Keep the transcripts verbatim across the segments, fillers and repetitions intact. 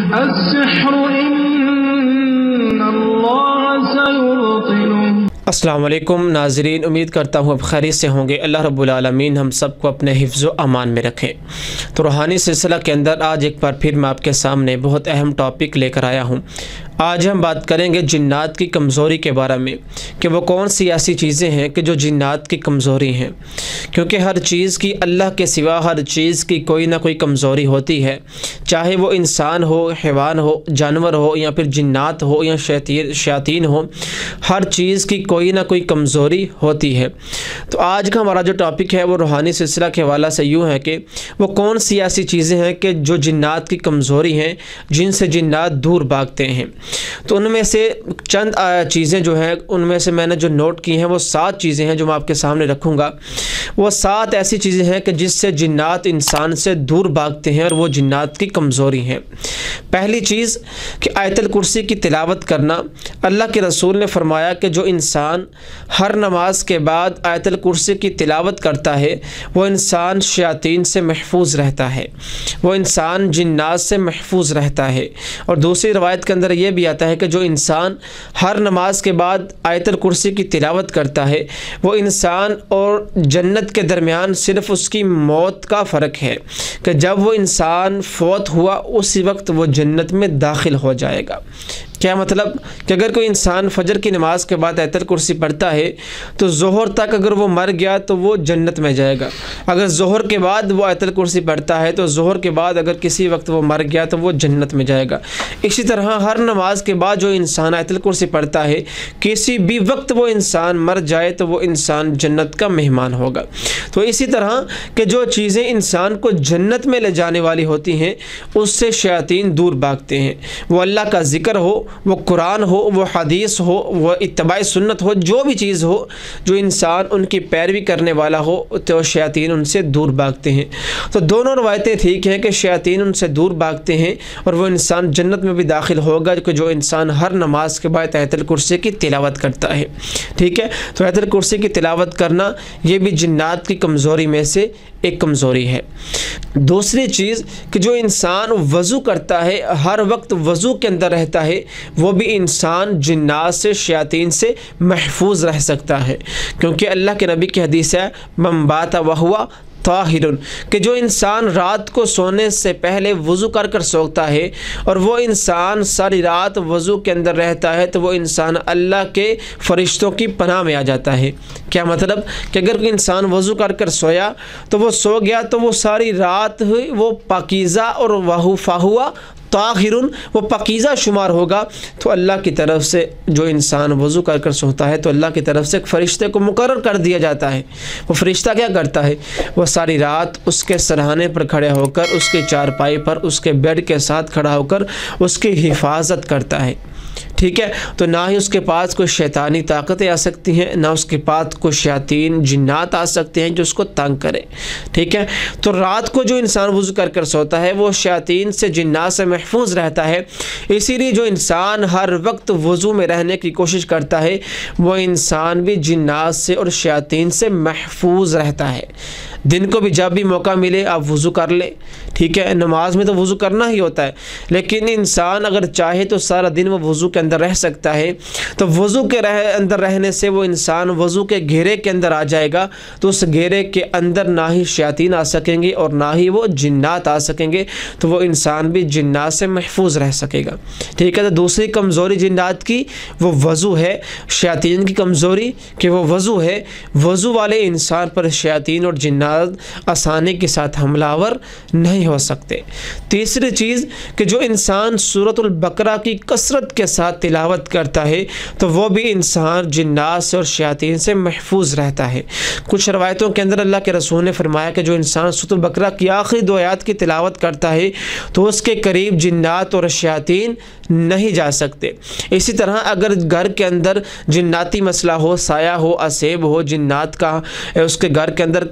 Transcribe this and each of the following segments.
السحر إن الله سيبطله۔ السلام علیکم ناظرین، امید کرتا ہوں اب خیریت سے ہوں گے۔ اللہ رب العالمین ہم سب کو اپنے حفظ و امان میں رکھے۔ تو روحانی سلسلہ کے اندر آج ایک بار پھر میں آپ کے سامنے بہت اہم ٹاپک لے کر آیا ہوں۔ آج ہم بات کریں گے جنات کی کمزوری کے بارے میں کہ وہ کون سی ایسی چیزیں ہیں کہ جو جنات کی کمزوری ہیں، کیونکہ ہر چیز کی اللہ کے سوا ہر چیز کی کوئی نہ کوئی کمزوری ہوتی ہے، چاہے وہ انسان ہو، حیوان ہو، جانور ہو، یا پھر جنات ہو یا شیاطین ہو، ہر چیز کی کوئی نہ کوئی کمزوری ہوتی ہے۔ تو آج کا ہمارا جو ٹاپک ہے وہ روحانی سلسلہ کے حوالے سے یوں ہے کہ وہ کون سی ایسی چیزیں ہیں کہ جو جنات کی کمزوری ہیں، جن سے جنات دور بھاگتے ہیں۔ تو ان میں سے چند چیزیں جو ہیں، ان میں سے میں نے جو نوٹ کی ہیں وہ سات چیزیں ہیں جو میں آپ کے سامنے رکھوں گا۔ وہ سات ایسی چیزیں ہیں کہ جس سے جنات انسان سے دور بھاگتے ہیں اور وہ جنات کی کمزوری ہیں۔ پہلی چیز کہ آیت الکرسی کی تلاوت کرنا۔ اللہ کے رسول نے فرمایا کہ جو انسان ہر نماز کے بعد آیت الکرسی کی تلاوت کرتا ہے وہ انسان شیاطین سے محفوظ رہتا ہے، وہ انسان جنات سے محفوظ رہتا ہے۔ اور دوسری روایت کے اندر یہ بھی آتا ہے کہ جو انسان ہر نماز کے بعد آیت الکرسی کی تلاوت کرتا ہے وہ انسان اور جنت کے درمیان صرف اس کی موت کا فرق ہے کہ جب وہ انسان فوت ہوا اسی وقت وہ جنت میں داخل ہو جائے گا۔ کیا مطلب کہ اگر کوئی انسان فجر کی نماز کے بعد آیت الکرسی پڑھتا ہے تو ظہر تک اگر وہ مر گیا تو وہ جنت میں جائے گا۔ اگر ظہر کے بعد وہ آیت الکرسی پڑھتا ہے تو ظہر کے بعد اگر کسی وقت وہ مر گیا تو وہ جنت میں جائے گا۔ اسی طرح ہر نماز کے بعد جو انسان آیت الکرسی پڑھتا ہے کسی بھی وقت وہ انسان مر جائے تو وہ انسان جنت کا مہمان ہوگا۔ تو اسی طرح کہ جو چیزیں انسان کو جنت میں لے جانے والی ہوتی ہیں اس سے شیاطین دور بھاگتے ہیں۔ وہ اللہ کا ذکر ہو، وہ قرآن ہو، وہ حدیث ہو، وہ اتباع سنت ہو، جو بھی چیز ہو جو انسان ان کی پیروی کرنے والا ہو تو شیاطین ان سے دور بھاگتے ہیں۔ تو دونوں روایتیں ٹھیک ہیں کہ شیاطین ان سے دور بھاگتے ہیں اور وہ انسان جنت میں بھی داخل ہوگا کہ جو انسان ہر نماز کے بعد آیت الکرسی کی تلاوت کرتا ہے۔ ٹھیک ہے، تو آیت الکرسی کی تلاوت کرنا یہ بھی جنات کی کمزوری میں سے ایک کمزوری ہے۔ دوسری چیز کہ جو انسان وضو کرتا ہے، ہر وقت وضو کے اندر رہتا ہے، وہ بھی انسان جنات سے، شیاطین سے محفوظ رہ سکتا ہے، کیونکہ اللہ کے نبی کی حدیث ہے من بات وہو طاہر، کہ جو انسان رات کو سونے سے پہلے وضو کر کر سوتا ہے اور وہ انسان ساری رات وضو کے اندر رہتا ہے تو وہ انسان اللہ کے فرشتوں کی پناہ میں آ جاتا ہے۔ کیا مطلب کہ اگر کوئی انسان وضو کر کر سویا تو وہ سو گیا تو وہ ساری رات ہوئی وہ پاکیزہ اور وہو فہوا طاہرن، وہ پاکیزہ شمار ہوگا۔ تو اللہ کی طرف سے جو انسان وضو کر کر سوتا ہے تو اللہ کی طرف سے ایک فرشتے کو مقرر کر دیا جاتا ہے۔ وہ فرشتہ کیا کرتا ہے؟ وہ ساری رات اس کے سرہانے پر کھڑے ہو کر، اس کے چارپائی پر، اس کے بیڈ کے ساتھ کھڑا ہو کر اس کی حفاظت کرتا ہے۔ ٹھیک ہے، تو نہ ہی اس کے پاس کوئی شیطانی طاقتیں آ سکتی ہیں، نہ اس کے پاس کوئی شیاطین جنات آ سکتے ہیں جو اس کو تنگ کرے۔ ٹھیک ہے، تو رات کو جو انسان وضو کر کر سوتا ہے وہ شیاطین سے، جنات سے محفوظ رہتا ہے۔ اسی لیے جو انسان ہر وقت وضو میں رہنے کی کوشش کرتا ہے وہ انسان بھی جنات سے اور شیاطین سے محفوظ رہتا ہے۔ دن کو بھی جب بھی موقع ملے آپ وضو کر لیں۔ ٹھیک ہے، نماز میں تو وضو کرنا ہی ہوتا ہے، لیکن انسان اگر چاہے تو سارا دن وہ وضو کے اندر رہ سکتا ہے۔ تو وضو کے رہ اندر رہنے سے وہ انسان وضو کے گھیرے کے اندر آ جائے گا، تو اس گھیرے کے اندر نہ ہی شیاطین آ سکیں گے اور نہ ہی وہ جنات آ سکیں گے، تو وہ انسان بھی جنات سے محفوظ رہ سکے گا۔ ٹھیک ہے، تو دوسری کمزوری جنات کی وہ وضو ہے۔ شیاطین کی کمزوری کہ وہ وضو ہے، وضو والے انسان پر شیاطین اور جنات آسانی کے ساتھ حملہ آور نہیں ہو سکتے۔ تیسری چیز کہ جو انسان سورۃ البقرہ کی کثرت کے ساتھ تلاوت کرتا ہے تو وہ بھی انسان جنات سے اور شیاطین سے محفوظ رہتا ہے۔ کچھ روایتوں کے اندر اللہ کے رسول نے فرمایا کہ جو انسان سورۃ البقرہ کی آخری دو آیات کی تلاوت کرتا ہے تو اس کے قریب جنات اور شیاطین نہیں جا سکتے۔ اسی طرح اگر گھر کے اندر جناتی مسئلہ ہو، سایہ ہو، اسیب ہو، جنات کا اس کے گھر کے اندر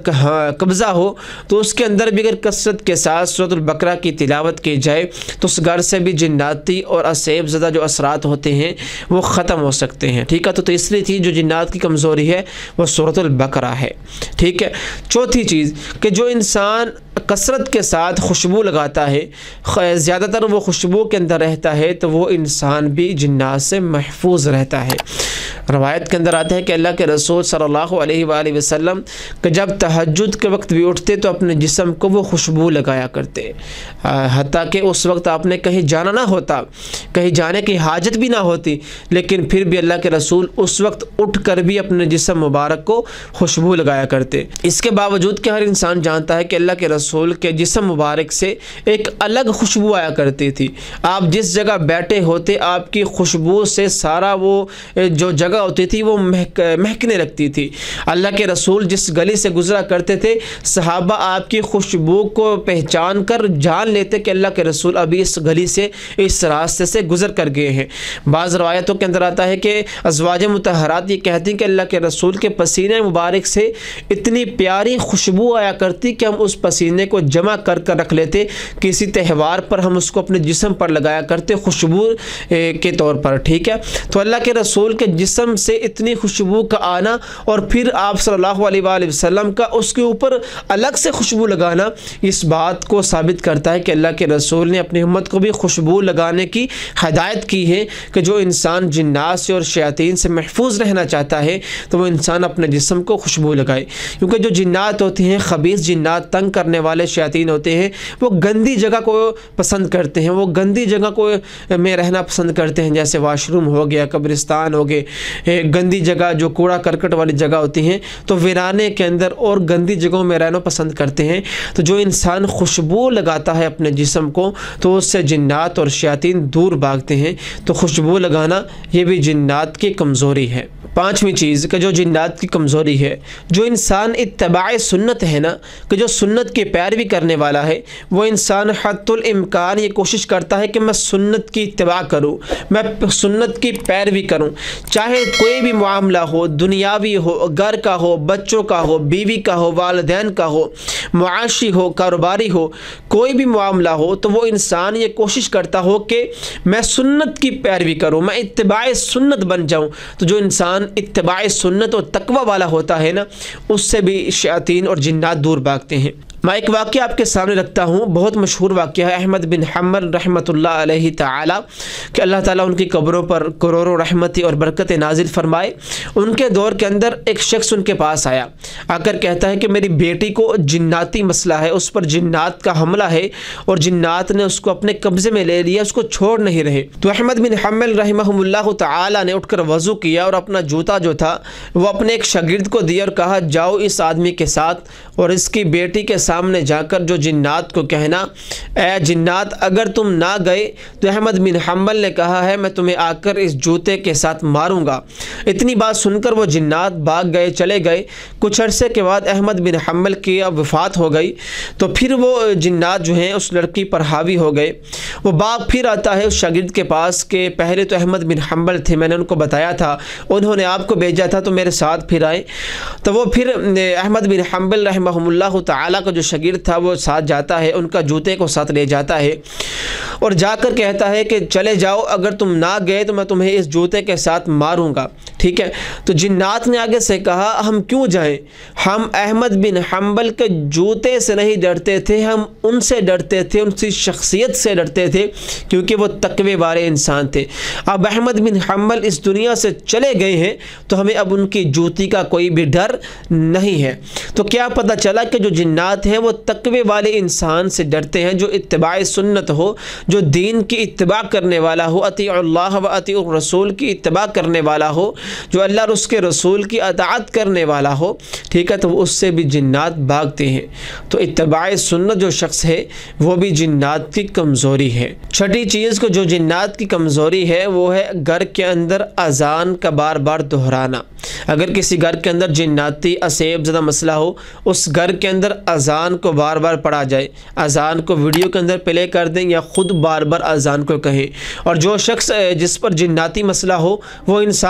قبضہ ہو تو اس کے اندر بھی اگر کثرت کے ساتھ سورۃ البقرہ کی تلاوت کی جائے تو اس گھر سے بھی جناتی اور اسیب زدہ جو اثرات ہوتے ہیں وہ ختم ہو سکتے ہیں، ٹھیک ہے۔ تو تیسری چیز جو جنات کی کمزوری ہے وہ سورۃ البقرہ ہے، ٹھیک ہے۔ چوتھی چیز کہ جو انسان کثرت کے ساتھ خوشبو لگاتا ہے، زیادہ تر وہ خوشبو کے اندر رہتا ہے، تو وہ انسان بھی جنات سے محفوظ رہتا ہے۔ روایت کے اندر آتا ہے کہ اللہ کے رسول صلی اللہ علیہ وآلہ وسلم کہ جب تہجد کے وقت بھی اٹھتے تو اپنے جسم کو وہ خوشبو لگایا کرتے، حتیٰ کہ اس وقت آپ نے کہیں جانا نہ ہوتا، کہیں جانے کی حاجت بھی نہ ہوتی، لیکن پھر بھی اللہ کے رسول اس وقت اٹھ کر بھی اپنے جسم مبارک کو خوشبو لگایا کرتے۔ اس کے باوجود کہ ہر انسان جانتا ہے کہ اللہ کے رسول کے جسم مبارک سے ایک الگ خوشبو آیا کرتی تھی، آپ جس جگہ بیٹھے ہوتے آپ کی خوشبو سے سارا وہ جو جگہ ہوتی تھی وہ مہک مہکنے لگتی تھی۔ اللہ کے رسول جس گلی سے گزرا کرتے تھے صحابہ آپ کی خوشبو کو پہچان کر جان لیتے کہ اللہ کے رسول ابھی اس گلی سے اس راستے سے گزر کر گئے ہیں۔ بعض روایتوں کے اندر آتا ہے کہ ازواج مطہرات یہ کہتی کہ اللہ کے رسول کے پسینے مبارک سے اتنی پیاری خوشبو آیا کرتی کہ ہم اس پسینے کو جمع کر کر رکھ لیتے، کسی تہوار پر ہم اس کو اپنے جسم پر لگایا کرتے خوشبو کے طور پر، ٹھیک ہے۔ تو اللہ کے رسول کے جسم سے اتنی خوشبو کا آنا اور پھر آپ صلی اللہ علیہ وآلہ وسلم کا اس کے اوپر الگ سے خوشبو لگانا اس بات کو ثابت کرتا ہے کہ اللہ کے رسول نے اپنی امت کو بھی خوشبو لگانے کی ہدایت کی ہے کہ جو انسان جنات سے اور شیاطین سے محفوظ رہنا چاہتا ہے تو وہ انسان اپنے جسم کو خوشبو لگائے، کیونکہ جو جنات ہوتے ہیں خبیث جنات، تنگ کرنے والے شیاطین ہوتے ہیں، وہ گندی جگہ کو پسند کرتے ہیں، وہ گندی جگہ کو میں رہنا پسند کرتے ہیں، جیسے واش روم ہو گیا، قبرستان ہو گئے، گندی جگہ جو کوڑا کرکٹ والی جگہ ہوتی ہیں، تو ویرانے کے اندر اور گندی جگہوں میں رہنا پسند کرتے ہیں۔ تو جو انسان خوشبو لگاتا ہے اپنے جسم کو تو اس سے جنات اور شیاطین دور بھاگتے ہیں۔ تو خوشبو لگانا یہ بھی جنات کی کمزوری ہے۔ پانچویں چیز کہ جو جنات کی کمزوری ہے، جو انسان اتباع سنت ہے نا، کہ جو سنت کی پیروی کرنے والا ہے، وہ انسان حتی الامکان یہ کوشش کرتا ہے کہ میں سنت کی اتباع کروں، میں سنت کی پیروی کروں، چاہے کوئی بھی معاملہ ہو، دنیاوی ہو، گھر کا ہو، بچوں کا ہو، بیوی کا ہو، والدین کا ہو، معاشی ہو، کاروباری ہو، کوئی بھی معاملہ ہو، تو وہ انسان یہ کوشش کرتا ہو کہ میں سنت کی پیروی کروں، میں اتباع سنت بن جاؤں۔ تو جو انسان اتباع سنت اور تقوی والا ہوتا ہے نا، اس سے بھی شیاطین اور جنات دور بھاگتے ہیں۔ میں ایک واقعہ آپ کے سامنے رکھتا ہوں، بہت مشہور واقعہ ہے احمد بن حنبل رحمۃ اللہ علیہ تعالی، کہ اللہ تعالیٰ ان کی قبروں پر کروڑوں رحمتی اور برکت نازل فرمائے۔ ان کے دور کے اندر ایک شخص ان کے پاس آیا، آ کر کہتا ہے کہ میری بیٹی کو جناتی مسئلہ ہے، اس پر جنات کا حملہ ہے اور جنات نے اس کو اپنے قبضے میں لے لیا، اس کو چھوڑ نہیں رہے۔ تو احمد بن حنبل رحمہ اللہ تعالی نے اٹھ کر وضو کیا اور اپنا جوتا جو تھا وہ اپنے ایک شاگرد کو دیا اور کہا جاؤ اس آدمی کے ساتھ اور اس کی بیٹی کے سامنے جا کر جو جنات کو کہنا، اے جنات اگر تم نہ گئے تو احمد بن حنبل نے کہا ہے میں تمہیں آ کر اس جوتے کے ساتھ ماروں گا۔ اتنی بات سن کر وہ جنات بھاگ گئے، چلے گئے۔ کچھ عرصے کے بعد احمد بن حنبل کی اب وفات ہو گئی، تو پھر وہ جنات جو ہیں اس لڑکی پر حاوی ہو گئے۔ وہ باپ پھر آتا ہے اس شاگرد کے پاس کہ پہلے تو احمد بن حنبل تھے، میں نے ان کو بتایا تھا، انہوں نے آپ کو بھیجا تھا تو میرے ساتھ پھر آئے۔ تو وہ پھر احمد بن حنبل رحمہ اللہ تعالیٰ کا جو شاگرد تھا وہ ساتھ جاتا ہے، ان کا جوتے کو ساتھ لے جاتا ہے اور جا کر کہتا ہے کہ چلے جاؤ، اگر تم نہ گئے تو میں تمہیں اس جوتے کے ساتھ ماروں گا، ٹھیک ہے۔ تو جنات نے آگے سے کہا ہم کیوں جائیں، ہم احمد بن حنبل کے جوتے سے نہیں ڈرتے تھے، ہم ان سے ڈرتے تھے، ان کی شخصیت سے ڈرتے تھے، کیونکہ وہ تقوی والے انسان تھے۔ اب احمد بن حنبل اس دنیا سے چلے گئے ہیں تو ہمیں اب ان کی جوتی کا کوئی بھی ڈر نہیں ہے۔ تو کیا پتہ چلا کہ جو جنات ہیں وہ تقوی والے انسان سے ڈرتے ہیں، جو اتباع سنت ہو، جو دین کی اتباع کرنے والا ہو، اطیع اللہ و اطیع الرسول کی اتباع کرنے والا ہو، جو اللہ اور اس کے رسول کی اطاعت کرنے والا ہو، ٹھیک ہے، تو اس سے بھی جنات بھاگتے ہیں۔ تو اتباع سنت جو شخص ہے وہ بھی جنات کی کمزوری ہے۔ چھٹی چیز کو جو جنات کی کمزوری ہے وہ ہے گھر کے اندر اذان کا بار بار دہرانا۔ اگر کسی گھر کے اندر جناتی اسیب زدہ مسئلہ ہو، اس گھر کے اندر اذان کو بار بار پڑھا جائے، اذان کو ویڈیو کے اندر پلے کر دیں یا خود بار بار اذان کو کہیں۔ اور جو شخص جس پر جناتی مسئلہ ہو وہ انسان بھی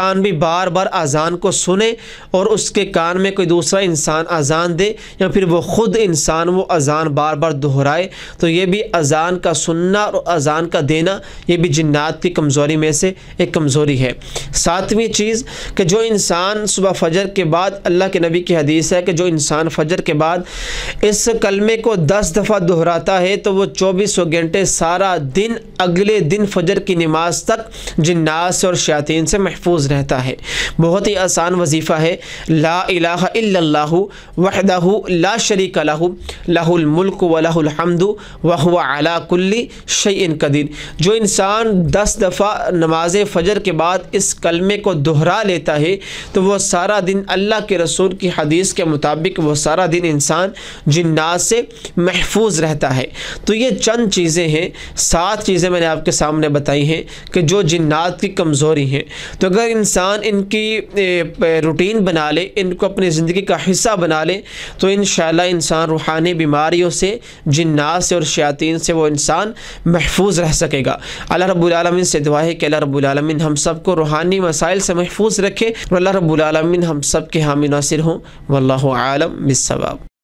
بار بار اذان کو سنے اور اس کے کان میں کوئی دوسرا انسان اذان دے یا پھر وہ خود انسان وہ اذان بار بار دہرائے تو یہ بھی اذان کا سننا اور اذان کا دینا یہ بھی جنات کی کمزوری میں سے ایک کمزوری ہے۔ ساتویں چیز کہ جو انسان صبح فجر کے بعد، اللہ کے نبی کی حدیث ہے کہ جو انسان فجر کے بعد اس کلمے کو دس دفعہ دہراتا ہے تو وہ چوبیسوں گھنٹے سارا دن اگلے دن فجر کی نماز تک جنات سے اور شیاطین سے محفوظ رہتا ہے۔ بہت ہی آسان وظیفہ ہے، لا الہ الا اللہ وحدہ لا شریک لہ لہ الملک ولہ الحمد وہو علی کل شیء قدیر۔ جو انسان دس دفعہ نماز فجر کے بعد اس کلمے کو دہرا لیتا ہے تو وہ سارا دن اللہ کے رسول کی حدیث کے مطابق وہ سارا دن انسان جنات سے محفوظ رہتا ہے۔ تو یہ چند چیزیں ہیں، سات چیزیں میں نے آپ کے سامنے بتائی ہیں کہ جو جنات کی کمزوری ہیں۔ تو اگر انسان ان کی روٹین بنا لے، ان کو اپنی زندگی کا حصہ بنا لے تو انشاءاللہ انسان روحانی بیماریوں سے، جنات سے اور شیاطین سے وہ انسان محفوظ رہ سکے گا۔ اللہ رب العالمین سے دعا ہے کہ اللہ رب العالمین ہم سب کو روحانی مسائل سے محفوظ رکھے اور اللہ رب العالمین ہم سب کے حامی ناصر ہوں۔ واللہ عالم بالصواب۔